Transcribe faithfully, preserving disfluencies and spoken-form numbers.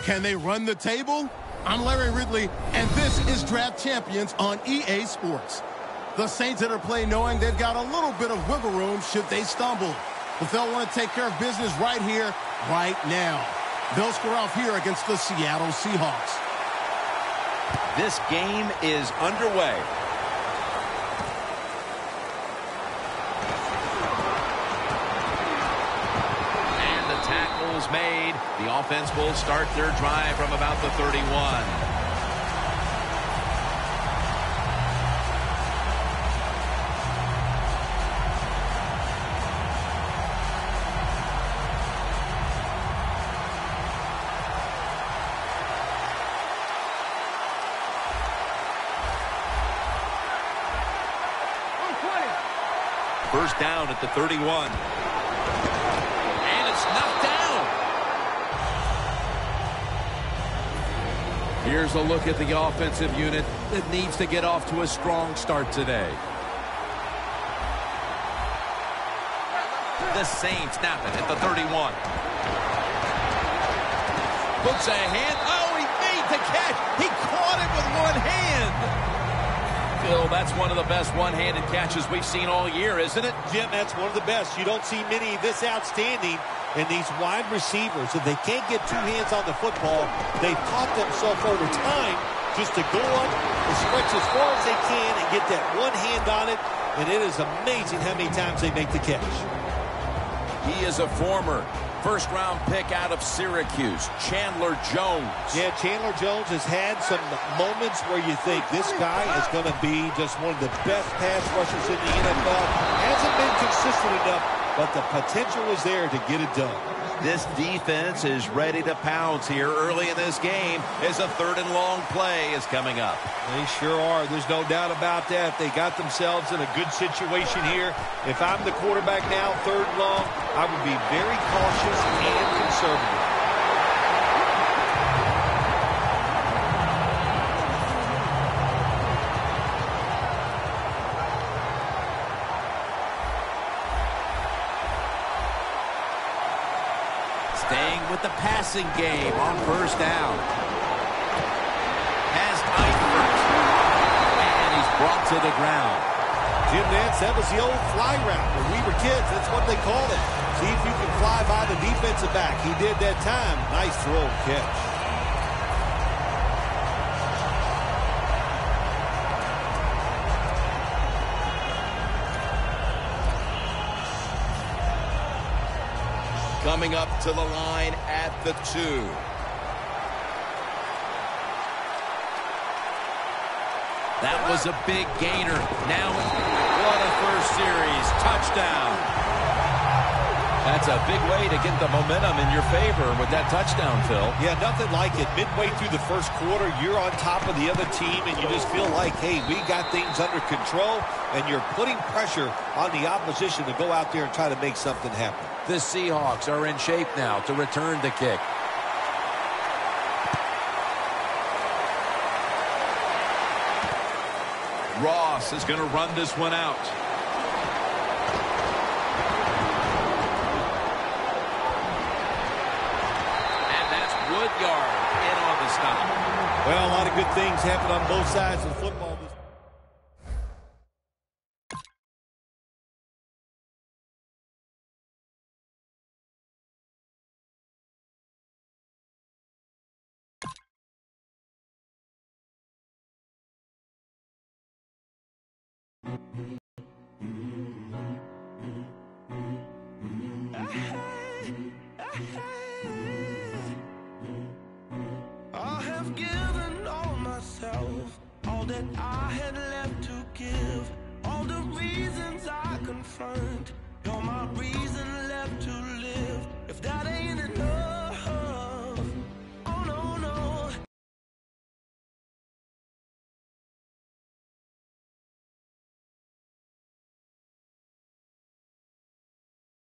Can they run the table? I'm Larry Ridley, and this is Draft Champions on E A Sports. The Saints enter play knowing they've got a little bit of wiggle room should they stumble. But they'll want to take care of business right here, right now. They'll score off here against the Seattle Seahawks. This game is underway. And the tackle is made. The offense will start their drive from about the thirty-one. First down at the thirty-one. And it's knocked down. Here's a look at the offensive unit that needs to get off to a strong start today. The Saints snap it at the thirty-one. Puts a hand. Oh, he made the catch. He caught it with one hand. Phil, that's one of the best one-handed catches we've seen all year, isn't it? Jim, that's one of the best. You don't see many this outstanding. And these wide receivers, if they can't get two hands on the football, they've taught themselves over time just to go up and stretch as far as they can and get that one hand on it. And it is amazing how many times they make the catch. He is a former first-round pick out of Syracuse, Chandler Jones. Yeah, Chandler Jones has had some moments where you think this guy is going to be just one of the best pass rushers in the N F L. Hasn't been consistent enough, but the potential is there to get it done. This defense is ready to pounce here early in this game as a third and long play is coming up. They sure are. There's no doubt about that. They got themselves in a good situation here. If I'm the quarterback now, third and long, I would be very cautious and conservative. Staying with the passing game on first down. Has Eifert. And he's brought to the ground. Jim Nantz, that was the old fly route. When we were kids, that's what they called it. See if you can fly by the defensive back. He did that time. Nice throw and catch. Coming up to the line at the two. That was a big gainer. Now, what a first series. Touchdown. That's a big way to get the momentum in your favor with that touchdown, Phil. Yeah, nothing like it. Midway through the first quarter, you're on top of the other team, and you just feel like, hey, we got things under control, and you're putting pressure on the opposition to go out there and try to make something happen. The Seahawks are in shape now to return the kick. Ross is going to run this one out. And that's Woodyard in on the stop. Well, a lot of good things happen on both sides of the football.